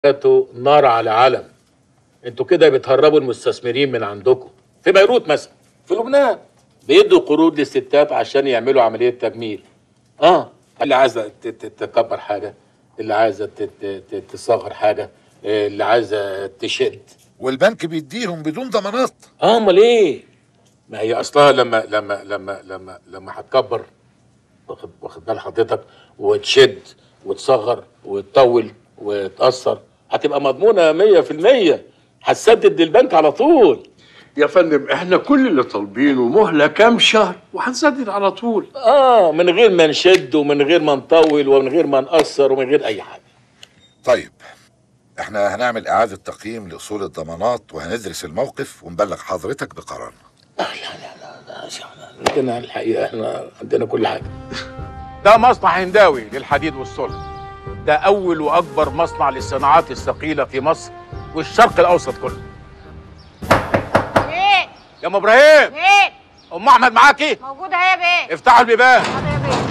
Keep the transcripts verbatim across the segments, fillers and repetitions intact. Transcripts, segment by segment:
نار على علم. انتوا كده بتهربوا المستثمرين من عندكم. في بيروت مثلا، في لبنان بيدوا قروض للستات عشان يعملوا عمليه تجميل. اه اللي عايزه تكبر حاجه، اللي عايزه تصغر حاجه، اللي عايزه تشد، والبنك بيديهم بدون ضمانات. اه امال ايه؟ ما هي اصلها لما لما لما لما لما هتكبر، واخد واخد بال حضرتك، وتشد وتصغر وتطول وتأثر، هتبقى مضمونة مية في المية، هتسدد للبنك على طول. يا فندم احنا كل اللي طالبينه مهلة كام شهر وهنسدد على طول. اه من غير ما نشد ومن غير ما نطول ومن غير ما نقصر ومن غير اي حاجة. طيب احنا هنعمل اعادة تقييم لاصول الضمانات وهندرس الموقف ونبلغ حضرتك بقرارنا. لا لا لا لا عندنا الحقيقة احنا عندنا كل حاجة. ده مصنع هنداوي للحديد والصلب. ده أول وأكبر مصنع للصناعات الثقيلة في مصر والشرق الأوسط كله. ايه؟ يا أم إبراهيم. ايه؟ أم أحمد معاكي؟ موجودة اهي يا بيه. افتحوا البيبان. حاضر يا بيه.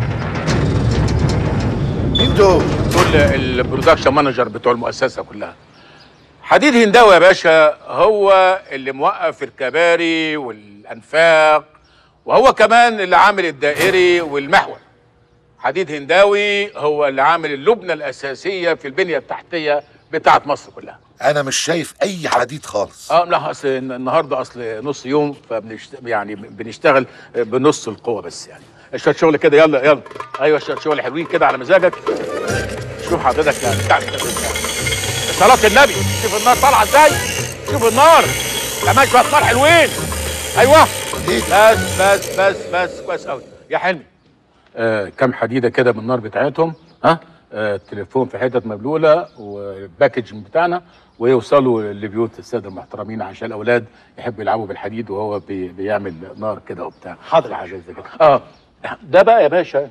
مين دول؟ دول البرودكشن مانجر بتوع المؤسسة كلها. حديد هنداوي يا باشا هو اللي موقف الكباري والأنفاق، وهو كمان اللي عامل الدائري والمحور. حديد هنداوي هو اللي عامل اللبنة الأساسية في البنية التحتية بتاعت مصر كلها. انا مش شايف اي حديد خالص. اه لا اصل النهارده اصل نص يوم فبنشت... يعني بنشتغل بنص القوة بس يعني. شوية شغل كده يلا يلا. ايوه شوية شغل حلوين كده على مزاجك. شوف حضرتك يعني بتاعت صلاة النبي، شوف النار طالعة ازاي. شوف النار كمان شوية نار حلوين. ايوه بس بس بس بس كويس قوي يا حلمي. آه كام حديده كده من النار بتاعتهم، ها آه التليفون في حتت مبلوله والباكج بتاعنا، ويوصلوا لبيوت الساده المحترمين عشان الاولاد يحبوا يلعبوا بالحديد وهو بي بيعمل نار كده وبتاع. حاضر. حاجه زي كده. اه ده بقى يا باشا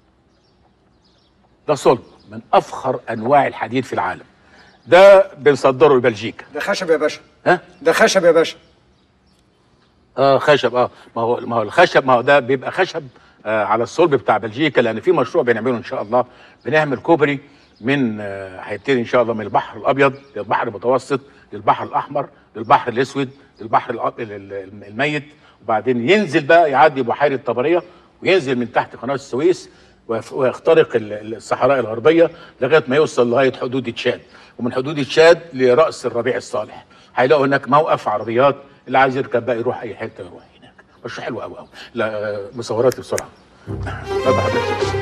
ده صلب من افخر انواع الحديد في العالم. ده بنصدره لبلجيكا. ده خشب يا باشا. ها ده خشب يا باشا. اه خشب. اه ما هو ما هو الخشب، ما هو ده بيبقى خشب آه على الصلب بتاع بلجيكا، لان في مشروع بنعمله ان شاء الله. بنعمل كوبري من آه هيبتدي ان شاء الله من البحر الابيض للبحر المتوسط للبحر الاحمر للبحر الاسود للبحر الميت، وبعدين ينزل بقى يعدي بحيره طبريه وينزل من تحت قناه السويس ويخترق الصحراء الغربيه لغايه ما يوصل لغايه حدود تشاد، ومن حدود تشاد لراس الربيع الصالح. هيلاقوا هناك موقف عربيات، اللي عايز يركب بقى يروح اي حته يروح هناك. مشروع حلو قوي قوي. لا مصوراتي بسرعه. اتفضل حضرتك.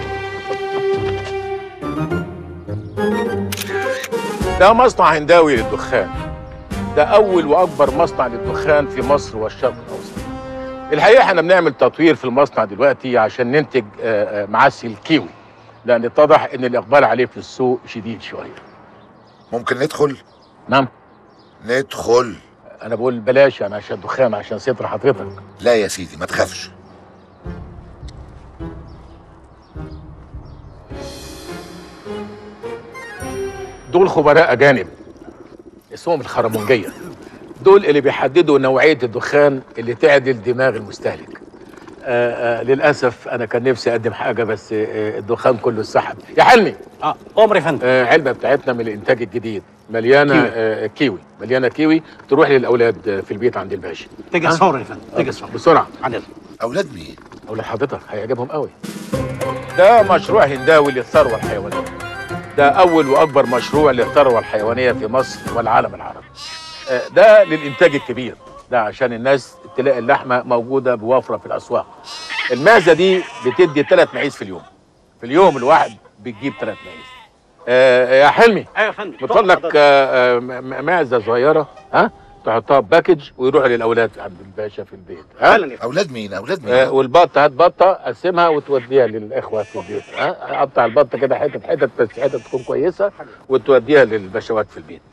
ده مصنع هنداوي للدخان. ده اول واكبر مصنع للدخان في مصر والشرق الاوسط. الحقيقه احنا بنعمل تطوير في المصنع دلوقتي عشان ننتج معسل الكيوي، لان اتضح ان الاقبال عليه في السوق شديد شويه. ممكن ندخل؟ نعم ندخل. انا بقول بلاش انا عشان دخان عشان ستر حضرتك. لا يا سيدي ما تخافش. دول خبراء اجانب اسمهم الخرمونجيه. دول اللي بيحددوا نوعيه الدخان اللي تعدل دماغ المستهلك. آآ آآ للاسف انا كان نفسي اقدم حاجه بس الدخان كله اتسحب. يا حلمي. اه امر يا فندم. علبه بتاعتنا من الانتاج الجديد مليانه كيوي. آه كيوي مليانه كيوي تروح للاولاد في البيت عند الباشا. تجهز فورا يا فندم. تجهز فورا بسرعه. عدل. اولاد مين؟ اولاد حضرتك هيعجبهم قوي. ده مشروع هنداوي للثروه الحيوانيه. ده اول واكبر مشروع للثروه الحيوانيه في مصر والعالم العربي. آه ده للانتاج الكبير، ده عشان الناس تلاقي اللحمه موجوده بوفره في الاسواق. المعزه دي بتدي ثلاث معيز في اليوم. في اليوم الواحد بتجيب ثلاث معيز. آه يا حلمي. ايوه يا فندم. بتطلع لك آه معزه صغيره، ها تحطها بباكج ويروح للاولاد عند الباشا في البيت. ها اولاد مين؟ اولاد مين؟ آه والبطه هات بطه قسمها وتوديها للاخوه في البيت. ها قطع البطه كده حتت حتت بس حتت تكون كويسه وتوديها للبشوات في البيت.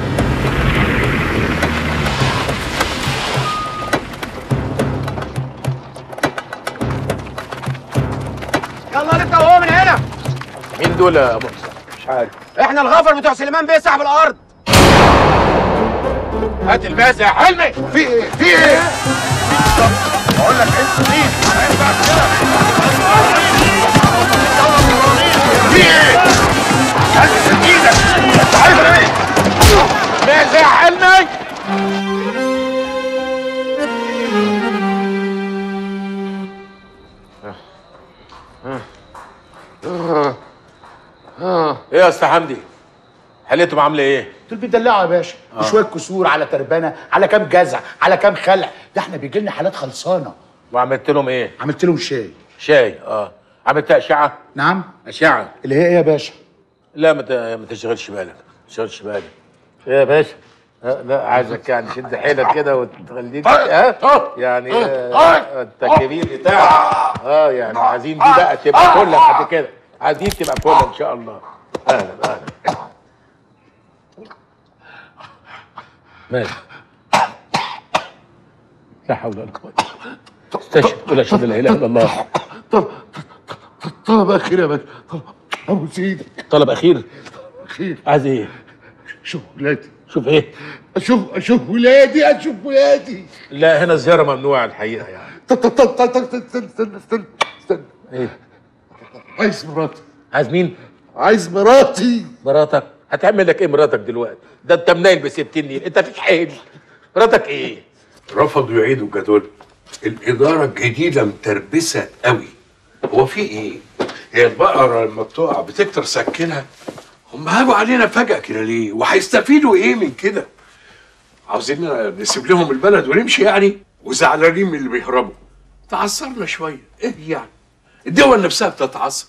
يلا نبدا وهو من هنا. مين دول يا ابو حسين؟ مش عارف. احنا الغفر بتوع سليمان بيه صاحب الارض. هات المعزه يا حلمي. في ايه؟ في ايه؟ بقول لك انت مين؟ ما ينفعش كده. في ايه؟ نزل ايدك. انت عايز ايه؟ ماشي حلمي. ايه يا استاذ حمدي؟ حليتهم عامله ايه؟ دول بيدلعوا يا باشا، آه. شويه كسور على تربانه على كام جزع على كام خلع، ده احنا بيجي لنا حالات خلصانه. وعملت لهم ايه؟ عملت لهم شاي. شاي اه. عملت اشعه؟ نعم. اشعه اللي هي ايه يا باشا؟ لا ما ما تشغلش بالك، ما تشغلش بالك. ايه يا باشا؟ لا, لا عايزك يعني شد حيلك كده وتخليك ها يعني آه انت الكبير بتاعك اه يعني عايزين دي بقى تبقى كلها بعد كده، عايزين تبقى كلها ان شاء الله. اهلا اهلا. ماشي. لا حول ولا قوة. استشهد ولا اشهد لا اله الا الله. طلب طلب اخير يا باشا. طلب ابو سيدي. طلب اخير؟ اخير. عايز ايه؟ شوف ولادي. شوف ايه؟ اشوف اشوف ولادي اشوف ولادي. لا هنا زيارة ممنوعة الحقيقة يعني. طب طب طب طب طب استنى استنى استنى استنى. ايه؟ عايز مراتي. عايز مين؟ عايز مراتي. مراتك؟ هتعمل لك ايه مراتك دلوقتي؟ ده انت منايل بستين نيل، انت فيش حيل. مراتك ايه؟ رفضوا يعيدوا الجدول. الإدارة الجديدة متربسة قوي. هو في إيه؟ هي البقرة لما بتقع بتكتر سكنها؟ هم هاجوا علينا فجأة كده ليه؟ وهيستفيدوا إيه من كده؟ عاوزين نسيب لهم البلد ونمشي يعني؟ وزعلانين من اللي بيهربوا. تعثرنا شوية، إيه يعني؟ الدول نفسها بتتعثر.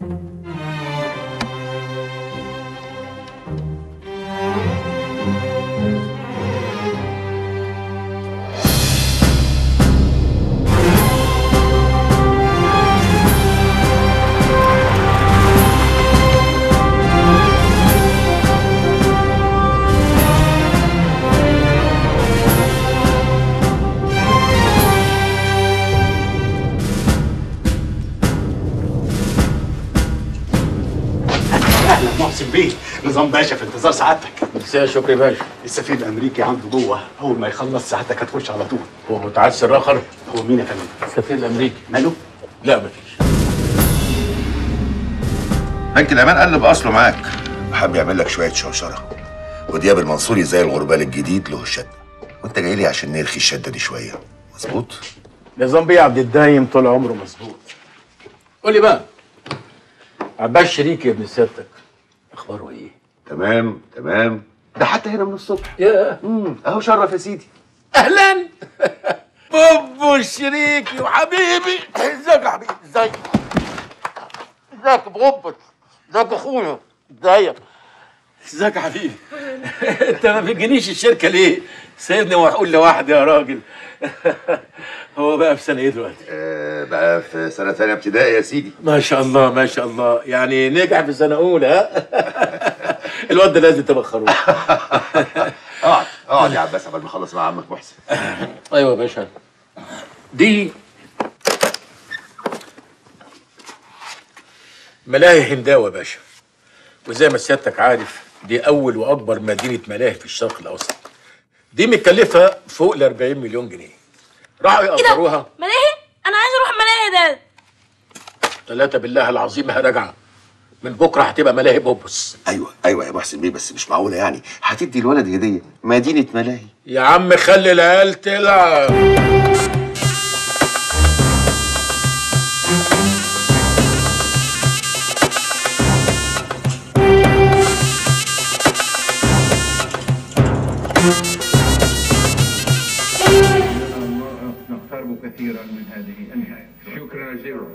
محسن بيه، نظام باشا في انتظار سعادتك. مساء شكري باشا. السفير الامريكي عنده جوه، اول ما يخلص سعادتك هتخش على طول. هو متعسر اخر؟ هو مين يا فندم؟ السفير الامريكي. ماله؟ لا مفيش. بنك الامان قلب اصله معاك وحب يعمل لك شويه شوشره، ودياب المنصوري زي الغربال الجديد له الشده، وانت جاي لي عشان نرخي الشده دي شويه، مظبوط؟ نظام بيه عبد الدايم طول عمره مظبوط. قول لي بقى عباس شريكي يا ابن سيادتك اخباره ايه؟ تمام تمام. ده حتى هنا من الصبح. يا امم اهو شرف يا سيدي. اهلا. بوبو شريكي وحبيبي. ازيك يا حبيبي؟ ازيك؟ ازيك يا بوبو؟ ازيك يا اخويا؟ ازيك؟ ازيك يا حبيبي؟ انت ما بتجينيش الشركه ليه؟ سيبني وهقول لوحدي يا راجل. هو بقى في سنه ايه دلوقتي؟ آه بقى في سنه ثانيه ابتدائي يا سيدي. ما شاء الله ما شاء الله، يعني نجح في سنه اولى ها؟ الواد ده لازم تبخروه. اقعد اقعد يا عباس قبل ما اخلص مع عمك محسن. ايوه يا باشا. دي ملاهي هنداوه يا باشا، وزي ما سيادتك عارف دي اول واكبر مدينه ملاهي في الشرق الاوسط. دي متكلفه فوق ال أربعين مليون جنيه. راحوا يقدروها. ملاهي؟ انا عايز اروح ملاهي ده. ثلاثة بالله العظيم ما راجعه. من بكره هتبقى ملاهي بوبس. ايوه ايوه يا محسن بيه، بس مش معقوله يعني هتدي الولد هديه مدينه ملاهي. يا عم خلي العيال تلعب. نقترب كثيرا من هذه النهايه. شكرا جزيلا.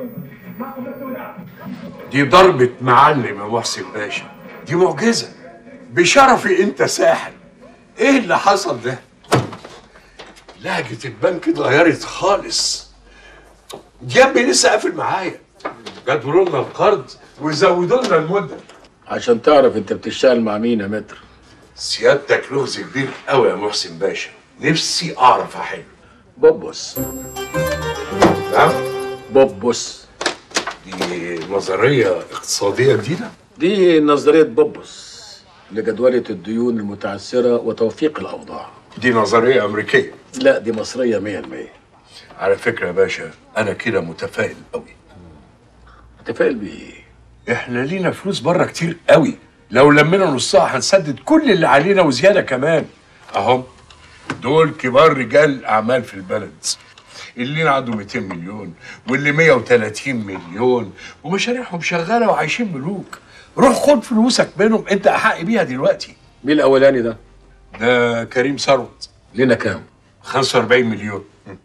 دي ضربة معلم يا محسن باشا، دي معجزة. بشرفي انت ساحر. ايه اللي حصل ده؟ لهجة البنك اتغيرت خالص. ديابي لسه قافل معايا. جدولوا لنا القرض وزودوا لنا المدة. عشان تعرف انت بتشتغل مع مين يا متر. سيادتك لغز كبير قوي يا محسن باشا، نفسي اعرف احله. بوبس. نعم؟ بوبس. دي نظرية اقتصادية جديدة؟ دي نظرية بوبس لجدولة الديون المتعثرة وتوفيق الأوضاع. دي نظرية أمريكية. لا دي مصرية مية المية. على فكرة يا باشا أنا كده متفائل قوي. متفائل بإيه؟ احنا لينا فلوس بره كتير قوي، لو لمينا نصها هنسدد كل اللي علينا وزياده كمان. اهم دول كبار رجال الاعمال في البلد، اللي عنده مئتين مليون واللي مئة وثلاثين مليون ومشاريعهم شغاله وعايشين ملوك. روح خد فلوسك منهم، انت احق بيها دلوقتي. مين الاولاني ده؟ ده كريم ثروت. لينا كام؟ خمسة وأربعين مليون.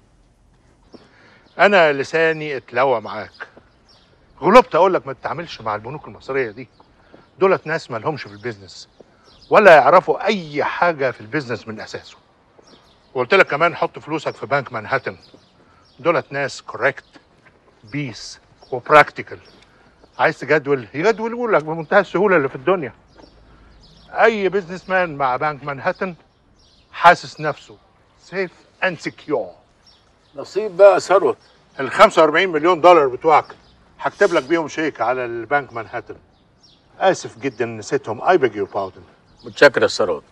انا لساني اتلوى معاك، غلبت اقول لك ما تتعاملش مع البنوك المصريه دي، دولت ناس ما لهمش في البيزنس ولا يعرفوا اي حاجه في البيزنس من اساسه. وقلت لك كمان حط فلوسك في بنك مانهاتن، دولت ناس كوريكت بيس وبراكتيكال. عايز تجدول يجدولوا لك بمنتهى السهوله اللي في الدنيا. اي بيزنس مان مع بنك مانهاتن حاسس نفسه سيف اند سكيور. نصيب بقى ثروت. ال خمسة وأربعين مليون دولار بتوعك هكتب لك بيهم شيك على البنك مانهاتن. اسف جدا نسيتهم. اي بيج يور باردن. متشكر يا ثروت.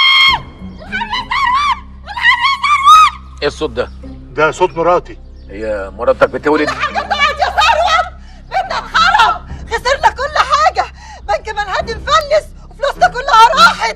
ايه الصوت ده؟ ده صوت مراتي. هي مراتك بتولد؟ حاجه طلعت يا ثروت، بيتنا اتخرب، خسرنا كل حاجه، بنك مانهاتن فلس وفلوسنا كلها راحت.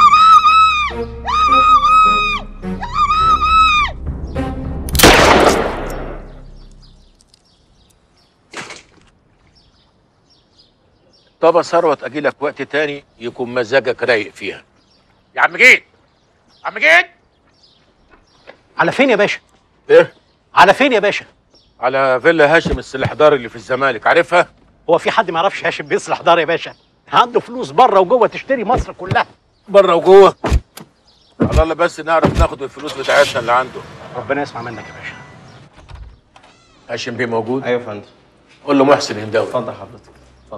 طب يا ثروت اجي لك وقت تاني يكون مزاجك رايق فيها. يا عم جيد، عم جيد. على فين يا باشا؟ ايه؟ على فين يا باشا؟ على فيلا هاشم السلحدار اللي في الزمالك، عارفها؟ هو في حد ما يعرفش هاشم بيصلح دار يا باشا؟ عنده فلوس بره وجوه تشتري مصر كلها. بره وجوه؟ على الله بس نعرف ناخد الفلوس بتاعتنا اللي عنده. ربنا يسمع منك يا باشا. هاشم بيه موجود؟ ايوه يا فندم. قول له محسن هنداوي. اتفضل حضرتك. اتفضل.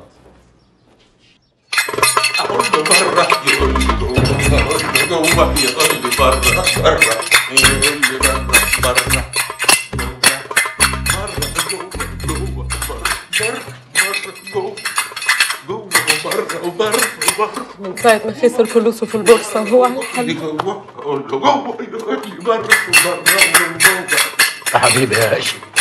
اقول له بره يقول لي جوه، اقول له جوه يقول لي بره، بره يقول لي بره، بره من ساعة ما خسر فلوسه في البورصة وهو على الحل. جوه اقول له جوه يقول لي بره، بره يا حبيبي يا هاشم.